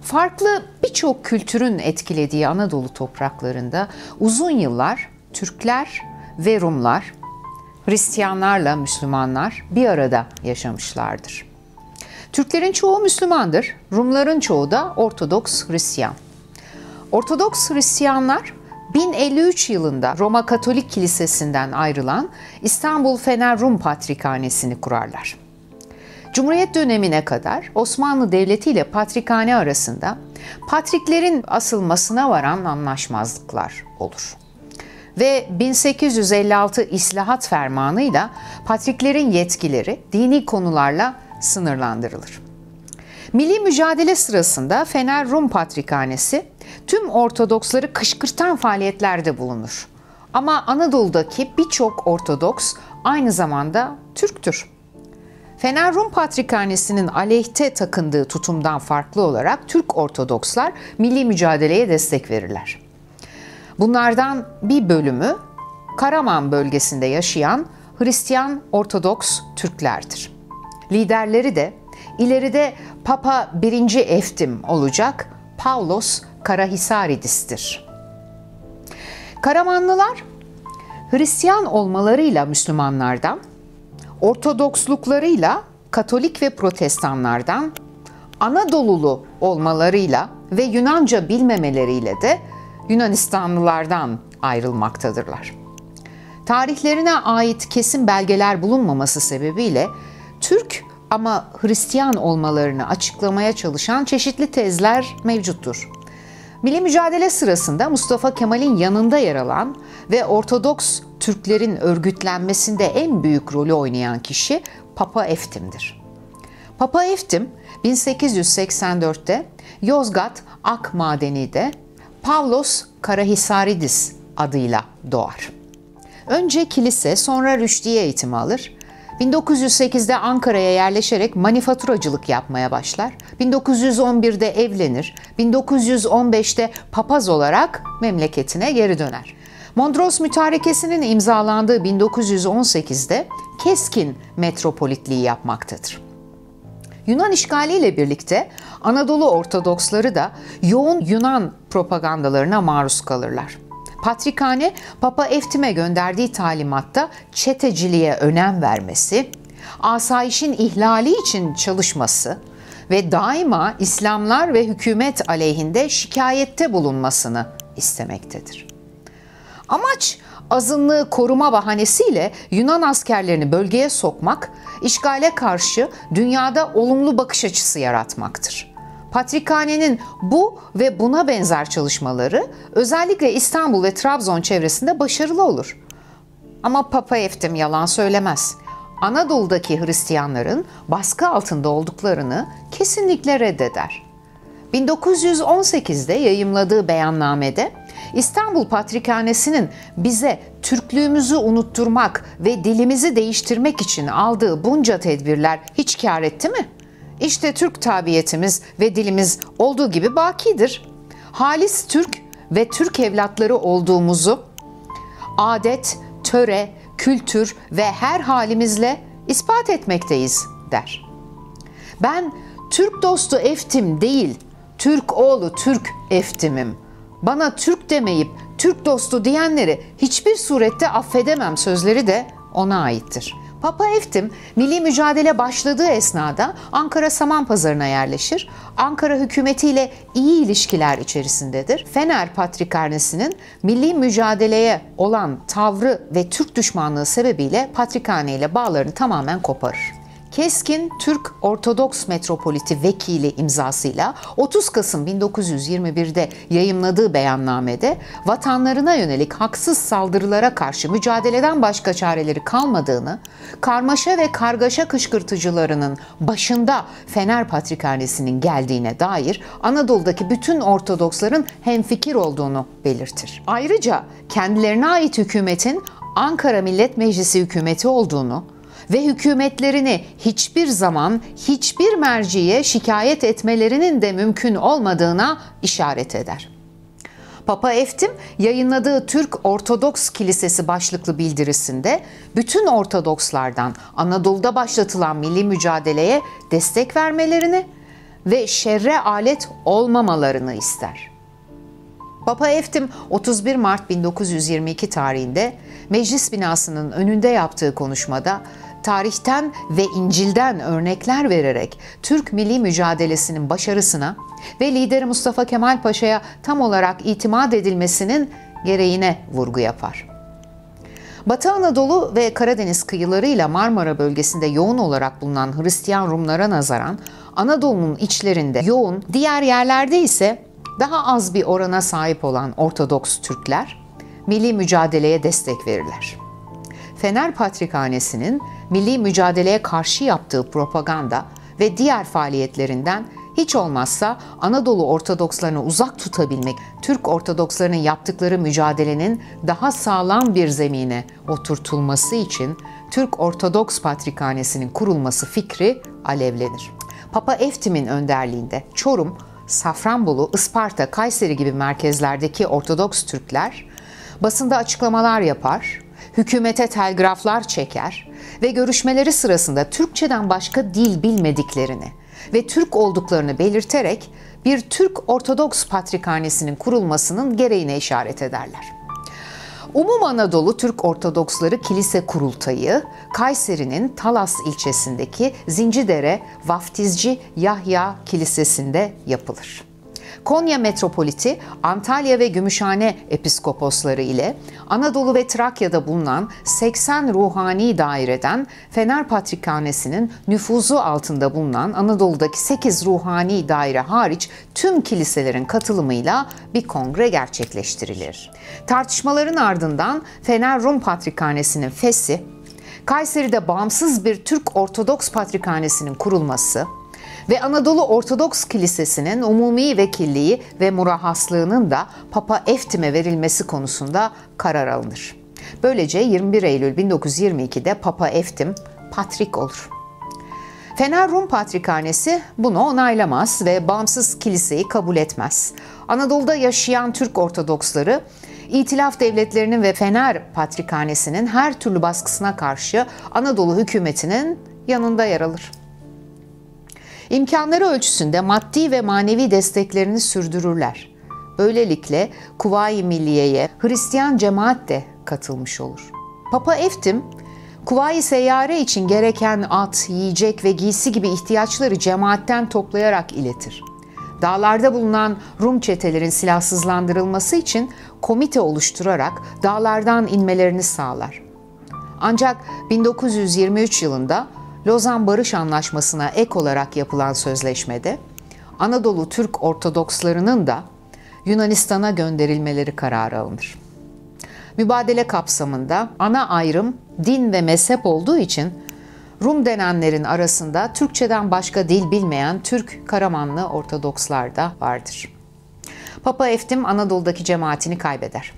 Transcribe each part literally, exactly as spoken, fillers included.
Farklı birçok kültürün etkilediği Anadolu topraklarında uzun yıllar Türkler ve Rumlar, Hristiyanlarla Müslümanlar bir arada yaşamışlardır. Türklerin çoğu Müslümandır, Rumların çoğu da Ortodoks Hristiyan. Ortodoks Hristiyanlar bin elli üç yılında Roma Katolik Kilisesi'nden ayrılan İstanbul Fener Rum Patrikhanesi'ni kurarlar. Cumhuriyet dönemine kadar Osmanlı Devleti ile Patrikhane arasında patriklerin asılmasına varan anlaşmazlıklar olur. Ve bin sekiz yüz elli altı İslahat Fermanı'yla patriklerin yetkileri dini konularla sınırlandırılır. Milli mücadele sırasında Fener Rum Patrikhanesi tüm Ortodoksları kışkırtan faaliyetlerde bulunur. Ama Anadolu'daki birçok Ortodoks aynı zamanda Türktür. Fener Rum Patrikhanesi'nin aleyhte takındığı tutumdan farklı olarak Türk Ortodokslar milli mücadeleye destek verirler. Bunlardan bir bölümü Karaman bölgesinde yaşayan Hristiyan Ortodoks Türklerdir. Liderleri de ileride Papa birinci Eftim olacak Pavlos Karahisaridis'tir. Karamanlılar Hristiyan olmalarıyla Müslümanlardan, Ortodoksluklarıyla Katolik ve Protestanlardan, Anadolulu olmalarıyla ve Yunanca bilmemeleriyle de Yunanistanlılardan ayrılmaktadırlar. Tarihlerine ait kesin belgeler bulunmaması sebebiyle Türk ama Hristiyan olmalarını açıklamaya çalışan çeşitli tezler mevcuttur. Milli mücadele sırasında Mustafa Kemal'in yanında yer alan ve Ortodoks Türklerin örgütlenmesinde en büyük rolü oynayan kişi Papa Eftim'dir. Papa Eftim bin sekiz yüz seksen dörtte Yozgat Ak Madeni'de Pavlos Karahisaridis adıyla doğar. Önce kilise, sonra rüştiye eğitimi alır. bin dokuz yüz sekizde Ankara'ya yerleşerek manifaturacılık yapmaya başlar. bin dokuz yüz on birde evlenir. bin dokuz yüz on beşte papaz olarak memleketine geri döner. Mondros Mütarekesi'nin imzalandığı bin dokuz yüz on sekizde keskin metropolitliği yapmaktadır. Yunan işgaliyle birlikte Anadolu Ortodoksları da yoğun Yunan propagandalarına maruz kalırlar. Patrikhane, Papa Eftim'e gönderdiği talimatta çeteciliğe önem vermesi, asayişin ihlali için çalışması ve daima İslamlar ve hükümet aleyhinde şikayette bulunmasını istemektedir. Amaç, azınlığı koruma bahanesiyle Yunan askerlerini bölgeye sokmak, işgale karşı dünyada olumlu bakış açısı yaratmaktır. Patrikhanenin bu ve buna benzer çalışmaları özellikle İstanbul ve Trabzon çevresinde başarılı olur. Ama Papa Eftim yalan söylemez. Anadolu'daki Hristiyanların baskı altında olduklarını kesinlikle reddeder. bin dokuz yüz on sekizde yayımladığı beyannamede İstanbul Patrikhanesi'nin bize Türklüğümüzü unutturmak ve dilimizi değiştirmek için aldığı bunca tedbirler hiç kâr etti mi? İşte Türk tabiyetimiz ve dilimiz olduğu gibi bakidir. Halis Türk ve Türk evlatları olduğumuzu adet, töre, kültür ve her halimizle ispat etmekteyiz der. Ben Türk dostu Eftim değil, Türk oğlu Türk Eftim'im. Bana Türk demeyip Türk dostu diyenleri hiçbir surette affedemem sözleri de ona aittir. Papa Eftim, milli mücadele başladığı esnada Ankara Samanpazarı'na yerleşir. Ankara hükümetiyle iyi ilişkiler içerisindedir. Fener Patrikhanesi'nin milli mücadeleye olan tavrı ve Türk düşmanlığı sebebiyle Patrikhane ile bağlarını tamamen koparır. Keskin Türk Ortodoks Metropoliti Vekili imzasıyla otuz Kasım bin dokuz yüz yirmi birde yayımladığı beyannamede vatanlarına yönelik haksız saldırılara karşı mücadeleden başka çareleri kalmadığını, karmaşa ve kargaşa kışkırtıcılarının başında Fener Patrikhanesi'nin geldiğine dair Anadolu'daki bütün Ortodoksların hemfikir olduğunu belirtir. Ayrıca kendilerine ait hükümetin Ankara Millet Meclisi hükümeti olduğunu ve hükümetlerini hiçbir zaman hiçbir merciye şikayet etmelerinin de mümkün olmadığına işaret eder. Papa Eftim yayınladığı Türk Ortodoks Kilisesi başlıklı bildirisinde bütün Ortodokslardan Anadolu'da başlatılan milli mücadeleye destek vermelerini ve şerre alet olmamalarını ister. Papa Eftim otuz bir Mart bin dokuz yüz yirmi iki tarihinde meclis binasının önünde yaptığı konuşmada tarihten ve İncil'den örnekler vererek Türk milli mücadelesinin başarısına ve lideri Mustafa Kemal Paşa'ya tam olarak itimat edilmesinin gereğine vurgu yapar. Batı Anadolu ve Karadeniz kıyılarıyla Marmara bölgesinde yoğun olarak bulunan Hristiyan Rumlara nazaran Anadolu'nun içlerinde yoğun, diğer yerlerde ise daha az bir orana sahip olan Ortodoks Türkler milli mücadeleye destek verirler. Fener Patrikhanesi'nin milli mücadeleye karşı yaptığı propaganda ve diğer faaliyetlerinden hiç olmazsa Anadolu Ortodokslarını uzak tutabilmek, Türk Ortodokslarının yaptıkları mücadelenin daha sağlam bir zemine oturtulması için Türk Ortodoks Patrikhanesi'nin kurulması fikri alevlenir. Papa Eftim'in önderliğinde Çorum, Safranbolu, Isparta, Kayseri gibi merkezlerdeki Ortodoks Türkler basında açıklamalar yapar, hükümete telgraflar çeker ve görüşmeleri sırasında Türkçeden başka dil bilmediklerini ve Türk olduklarını belirterek bir Türk Ortodoks Patrikhanesi'nin kurulmasının gereğine işaret ederler. Umum Anadolu Türk Ortodoksları Kilise Kurultayı, Kayseri'nin Talas ilçesindeki Zincidere Vaftizci Yahya Kilisesi'nde yapılır. Konya Metropoliti, Antalya ve Gümüşhane Episkoposları ile Anadolu ve Trakya'da bulunan seksen ruhani daireden Fener Patrikhanesi'nin nüfuzu altında bulunan Anadolu'daki sekiz ruhani daire hariç tüm kiliselerin katılımıyla bir kongre gerçekleştirilir. Tartışmaların ardından Fener Rum Patrikhanesi'nin feshi, Kayseri'de bağımsız bir Türk Ortodoks Patrikhanesi'nin kurulması ve Anadolu Ortodoks Kilisesi'nin umumi vekilliği ve murahaslığının da Papa Eftim'e verilmesi konusunda karar alınır. Böylece yirmi bir Eylül bin dokuz yüz yirmi iki'de Papa Eftim Patrik olur. Fener Rum Patrikhanesi bunu onaylamaz ve bağımsız kiliseyi kabul etmez. Anadolu'da yaşayan Türk Ortodoksları, İtilaf devletlerinin ve Fener Patrikhanesi'nin her türlü baskısına karşı Anadolu hükümetinin yanında yer alır. İmkanları ölçüsünde maddi ve manevi desteklerini sürdürürler. Böylelikle Kuvayi Milliye'ye Hristiyan cemaat de katılmış olur. Papa Eftim, Kuvayi Seyyare için gereken at, yiyecek ve giysi gibi ihtiyaçları cemaatten toplayarak iletir. Dağlarda bulunan Rum çetelerin silahsızlandırılması için komite oluşturarak dağlardan inmelerini sağlar. Ancak bin dokuz yüz yirmi üç yılında Lozan Barış Anlaşması'na ek olarak yapılan sözleşmede Anadolu Türk Ortodokslarının da Yunanistan'a gönderilmeleri kararı alınır. Mübadele kapsamında ana ayrım din ve mezhep olduğu için Rum denenlerin arasında Türkçeden başka dil bilmeyen Türk Karamanlı Ortodokslar da vardır. Papa Eftim Anadolu'daki cemaatini kaybeder.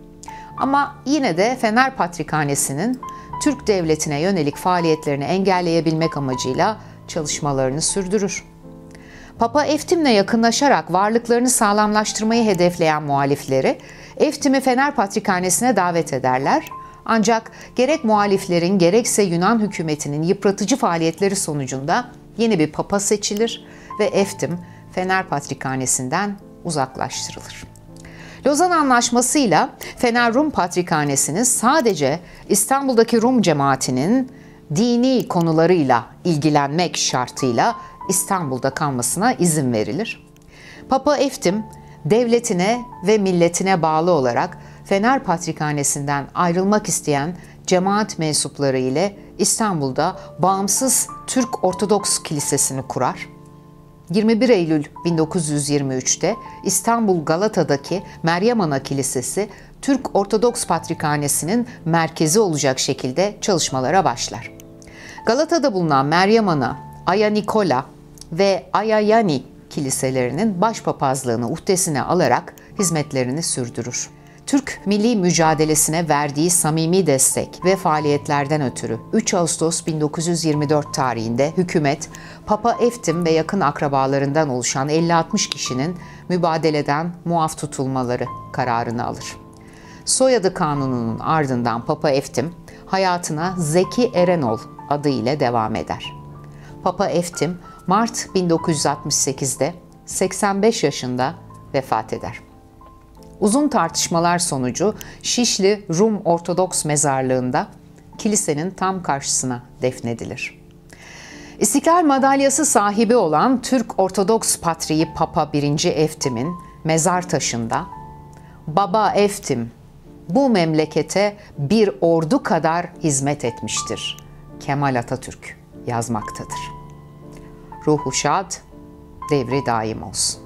Ama yine de Fener Patrikhanesi'nin Türk devletine yönelik faaliyetlerini engelleyebilmek amacıyla çalışmalarını sürdürür. Papa Eftim'le yakınlaşarak varlıklarını sağlamlaştırmayı hedefleyen muhalifleri Eftim'i Fener Patrikhanesi'ne davet ederler. Ancak gerek muhaliflerin gerekse Yunan hükümetinin yıpratıcı faaliyetleri sonucunda yeni bir papa seçilir ve Eftim Fener Patrikhanesi'nden uzaklaştırılır. Lozan Anlaşması'yla Fener Rum Patrikhanesi'nin sadece İstanbul'daki Rum cemaatinin dini konularıyla ilgilenmek şartıyla İstanbul'da kalmasına izin verilir. Papa Eftim, devletine ve milletine bağlı olarak Fener Patrikhanesi'nden ayrılmak isteyen cemaat mensupları ile İstanbul'da bağımsız Türk Ortodoks Kilisesi'ni kurar. yirmi bir Eylül bin dokuz yüz yirmi üç'te İstanbul Galata'daki Meryem Ana Kilisesi Türk Ortodoks Patrikhanesi'nin merkezi olacak şekilde çalışmalara başlar. Galata'da bulunan Meryem Ana, Aya Nikola ve Aya Yani kiliselerinin başpapazlığını uhdesine alarak hizmetlerini sürdürür. Türk milli mücadelesine verdiği samimi destek ve faaliyetlerden ötürü üç Ağustos bin dokuz yüz yirmi dört tarihinde hükümet, Papa Eftim ve yakın akrabalarından oluşan elli altmış kişinin mübadeleden muaf tutulmaları kararını alır. Soyadı kanununun ardından Papa Eftim hayatına Zeki Erenol adı ile devam eder. Papa Eftim Mart bin dokuz yüz altmış sekizde seksen beş yaşında vefat eder. Uzun tartışmalar sonucu Şişli Rum Ortodoks Mezarlığı'nda kilisenin tam karşısına defnedilir. İstiklal Madalyası sahibi olan Türk Ortodoks Patriği Papa birinci. Eftim'in mezar taşında "Baba Eftim, bu memlekete bir ordu kadar hizmet etmiştir. Kemal Atatürk" yazmaktadır. Ruhu şad, devri daim olsun.